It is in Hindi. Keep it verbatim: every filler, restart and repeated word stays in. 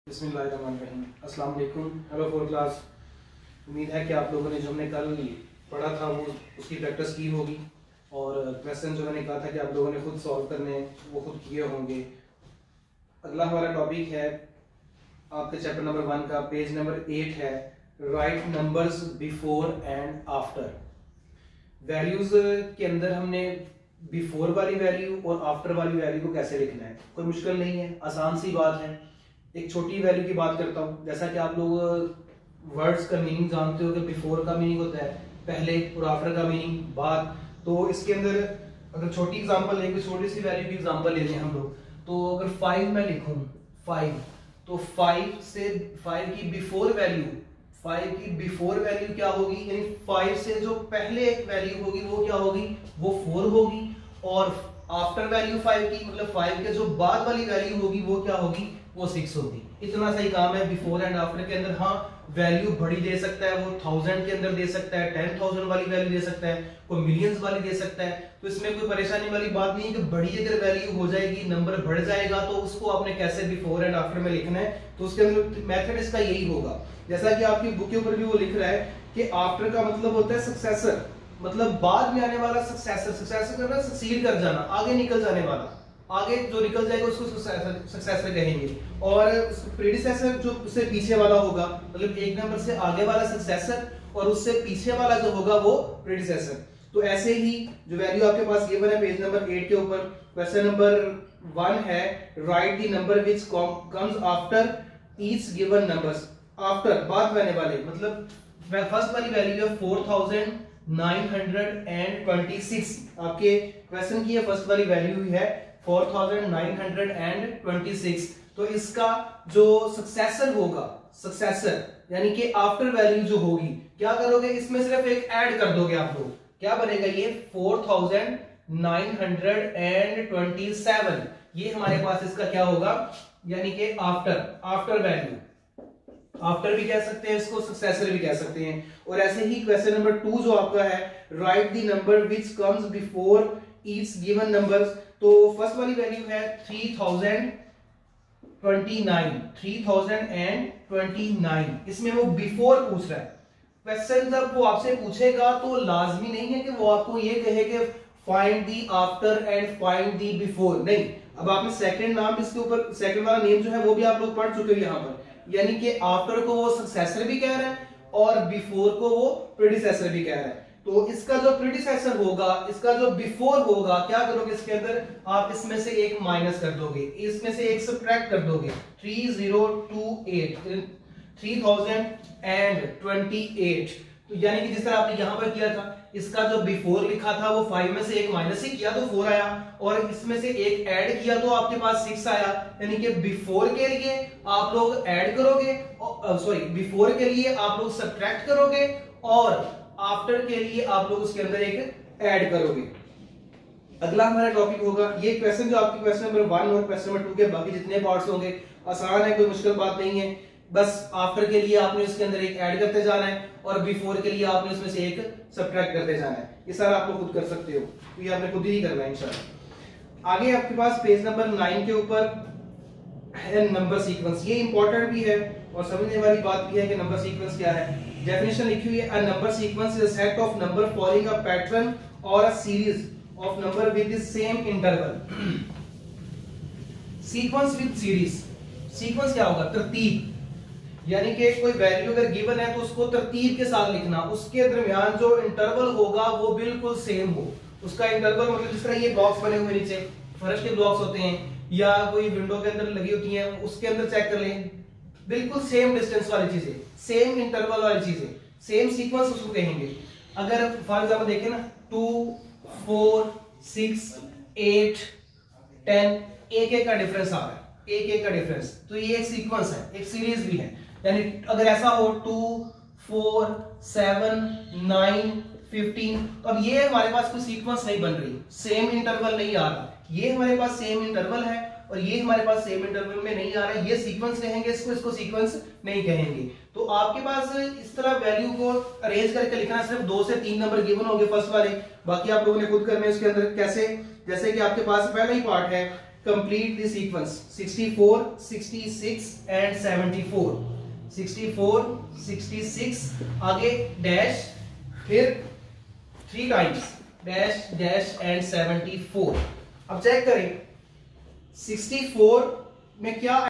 बिस्मिल्लाहिर्रहमानिर्रहीम। अस्सलाम वालेकुम। Hello four class. उम्मीद है कि आप लोगों ने जो हमने कल पढ़ा था वो उसकी प्रैक्टिस की होगी और क्वेश्चन जो मैंने कहा था कि आप लोगों ने खुद सॉल्व करने वो खुद किए होंगे। अगला हमारा टॉपिक है आपके चैप्टर नंबर वन का, पेज नंबर एट है, write numbers before and after. Values के अंदर हमने बिफोर वाली वैल्यू और आफ्टर वाली वैल्यू को कैसे लिखना है, कोई मुश्किल नहीं है, आसान सी बात है। एक छोटी वैल्यू की बात करता हूँ। जैसा कि आप लोग वर्ड्स का मीनिंग जानते हो कि बिफोर का मीनिंग होता है पहले और आफ्टर का मीनिंग बाद। तो इसके अंदर अगर छोटी एग्जांपल लेंगे, छोटी सी वैल्यू की एग्जांपल ले लें हम लोग, तो अगर फाइव मैं लिखूं फाइव, तो फाइव से फाइव की बिफोर वैल्यू फाइव की बिफोर वैल्यू क्या होगी, यानी फाइव से जो पहले एक वैल्यू होगी वो क्या होगी, वो फोर होगी। और आफ्टर वैल्यू फाइव की मतलब फाइव के जो बाद वाली वैल्यू होगी वो क्या होगी, वो सिक्स होगी। इतना सही काम है बिफोर एंड आफ्टर के अंदर। हाँ, वैल्यू बड़ी दे सकता है, वो थाउजेंड के अंदर दे सकता है, टेन थाउजेंड वाली वैल्यू दे सकता है, कोई मिलियंस वाली दे सकता है। तो इसमें कोई परेशानी वाली बात नहीं है कि बड़ी अगर वैल्यू हो जाएगी, नंबर बढ़ जाएगा, तो उसको आपने कैसे बिफोर एंड आफ्टर में लिखना है, तो उसके अंदर मेथड इसका यही होगा। जैसा कि आपकी बुक के ऊपर भी वो लिख रहा है कि आफ्टर का मतलब होता है सक्सेसर, मतलब बाद में आने वाला सक्सेसर। सक्सेसर करना सक्सीड कर जाना, आगे निकल जाने वाला, आगे जो निकल जाएगा उसको सक्सेसर कहेंगे। और प्रीडिसेसर जो उससे पीछे वाला होगा, मतलब एक नंबर से आगे वाला सक्सेसर और उससे पीछे वाला जो होगा वो प्रीडिसेसर। तो ऐसे ही जो वैल्यू आपके पास गिवन है पेज नंबर एट के ऊपर, क्वेश्चन नंबर वन है, write the number which comes after each given numbers. After बाद में आने वाले, मतलब फर्स्ट वाली वैल्यू है four thousand nine hundred twenty six. आपके क्वेश्चन की फर्स्ट वाली वैल्यू है four thousand nine hundred twenty six. तो इसका जो सक्सेसर होगा, सक्सेसर यानी कि आफ्टर वैल्यू जो होगी, क्या करोगे, इसमें सिर्फ एक ऐड कर दोगे आप लोग, क्या बनेगा ये four thousand nine hundred twenty seven. ये हमारे पास इसका क्या होगा, यानी कि आफ्टर आफ्टर वैल्यू। आफ्टर भी कह सकते हैं इसको, सक्सेसर भी कह सकते हैं। और ऐसे ही क्वेश्चन नंबर टू जो आपका है, write the number which comes before each given numbers. तो फर्स्ट वाली वैल्यू है three thousand twenty nine, three thousand twenty nine. इसमें वो बिफोर पूछ रहा है। क्वेश्चन जब वो आपसे पूछेगा तो लाजमी नहीं है कि वो आपको ये कहे कि find the after and find the before, नहीं। अब आपने सेकंड नाम इसके ऊपर, सेकंड वाला नेम जो है वो भी आप लोग पढ़ चुके हो यहाँ पर, यानी कि आफ्टर को वो सक्सेसर भी कह रहा है और बिफोर को वो प्रीडिसेसर भी कह रहा है। तो इसका जो प्रीडिसेसर होगा, इसका जो बिफोर होगा, क्या करोगे, इसके अंदर आप इसमें से एक माइनस कर दोगे, इसमें से एक सब्ट्रैक्ट कर दोगे। Three zero two eight, three thousand twenty eight. तो यानी कि जिस तरह आपने यहां पर किया था, इसका जो बिफोर लिखा था वो फाइव में से एक माइनस ही किया तो फोर आया, और इसमें से एक ऐड किया तो आपके पास सिक्स आया। यानी कि बिफोर के लिए आप लोग ऐड करोगे, सॉरी बिफोर के लिए आप लोग सब्ट्रैक्ट करोगे, और आफ्टर के लिए आप लोग उसके अंदर एक ऐड करोगे। अगला हमारा टॉपिक होगा, ये क्वेश्चन जो आपके क्वेश्चन नंबर वन और क्वेश्चन नंबर टू के बाकी जितने पार्ट्स होंगे आसान है, कोई मुश्किल बात नहीं है। बस आफ्टर के लिए आपने उसके अंदर एक ऐड करते जाना है और बिफोर के लिए आपने उसमें से एक सब्ट्रैक्ट करते जाना है। ये सारा आप लोग खुद कर सकते हो, तो ये आपने खुद ही करना है इंशाल्लाह। आगे आपके पास पेज नंबर नाइन के ऊपर है नंबर सीक्वेंस। ये इंपॉर्टेंट भी है और समझने वाली बात भी है कि नंबर सीक्वेंस क्या है। डेफिनेशन लिखी हुई है, a number sequence is a set of number following a pattern और a series of number with the same interval. Sequence with series, sequence क्या होगा, तरतीब, यानी कि कोई वैल्यू अगर गिवन है तो उसको तरतीब के साथ लिखना, उसके दरमियान जो इंटरवल होगा वो बिल्कुल सेम हो। उसका इंटरवल मतलब जिस तरह ये ब्लॉक्स बने हुए नीचे फर्श के ब्लॉक्स होते हैं या कोई विंडो के अंदर लगी होती हैं, उसके अंदर चेक कर लें, बिल्कुल सेम डिस्टेंस वाली चीजें, सेम इंटरवल वाली चीजें, सेम सीक्वेंस उसको कहेंगे। अगर फॉर एग्जांपल देखें ना, two four six eight ten, एक एक का डिफरेंस आ रहा है, एक एक का डिफरेंस, तो ये एक सीक्वेंस है, एक सीरीज भी है। यानी अगर ऐसा हो two four seven nine fifteen, तो अब ये हमारे पास कोई सीक्वेंस नहीं बन रही, सेम इंटरवल नहीं आ रहा। ये हमारे पास सेम इंटरवल है और ये हमारे पास सेम इंटरवल में नहीं आ रहा है, ये सीक्वेंस कहेंगे इसको, इसको सीक्वेंस नहीं कहेंगे। तो आपके पास इस तरह वैल्यू को अरेंज करके लिखना, सिर्फ दो से तीन नंबर गिवन होंगे फर्स्ट वाले, बाकी आप लोगों ने खुद करने उसके अंदर कैसे। जैसे कि आपके पास पहला ही पार्ट है complete the sequence sixty four, sixty six and seventy four. Sixty four, sixty six, आगे डैश, फिर three times dash dash and seventy four. अब चेक करें सिक्सटी फोर में क्या